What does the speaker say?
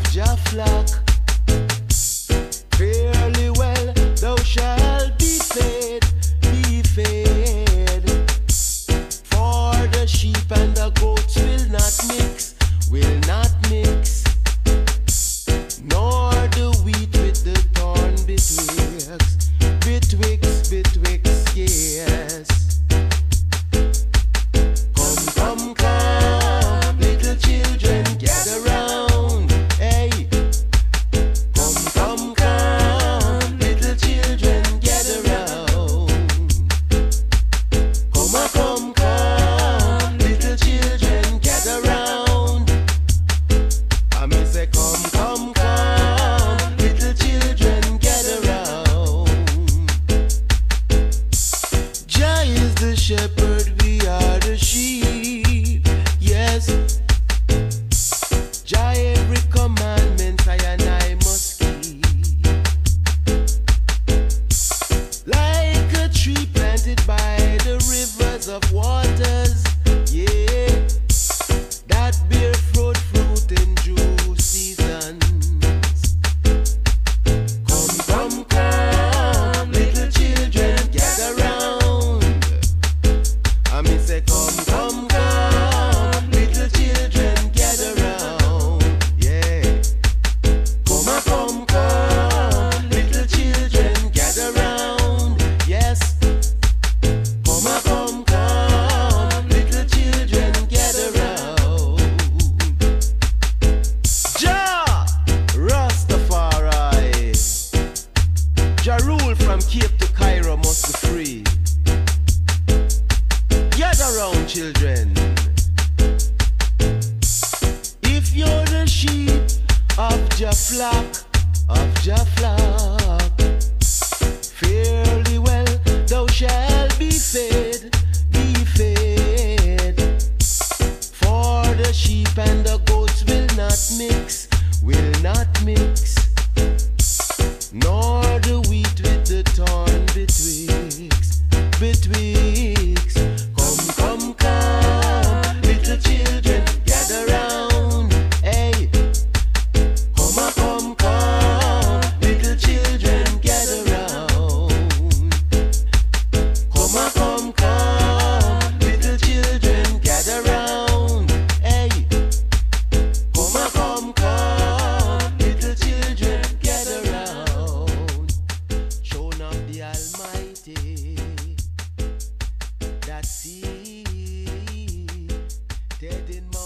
Jah flock. Fairly well thou shalt be fed, be fed. For the sheep and the goats will not mix, will not mix. Nor the wheat with the thorn betwixt, betwixt, betwixt, yes. Come, come, come, little children, gather round. Hey, come, come, come, little children, gather round. Come, come, little children, gather round. I may say, come, come, come, little children, gather round. Jah is the shepherd, we are the sheep. Yes, Jah every commandment I and I must keep. Like a tree planted by the rivers of waters, yeah, that bear fruit in due seasons. Come, come, come, little children, gather round. I mean say, come, come, come, little children, gather round. Yeah. Come, come, little children, gather round. Yes. Come, come, little children, gather round. Jah Rastafari, Jah rule from Cape to Cairo must be free. Gather round, children. If you're the sheep of Jah flock, of Jah flock, fairly well thou shalt be fed, be fed. For the sheep and the goats will not mix, will not mix. Nor the wheat with the thorn betwixt, betwixt. Come, come, come, little children, gather round. Hey, come, come, little children, gather round. Come, come, little children, gather round. Hey, come, come, little children, gather round. Show not the Almighty that seed dead in my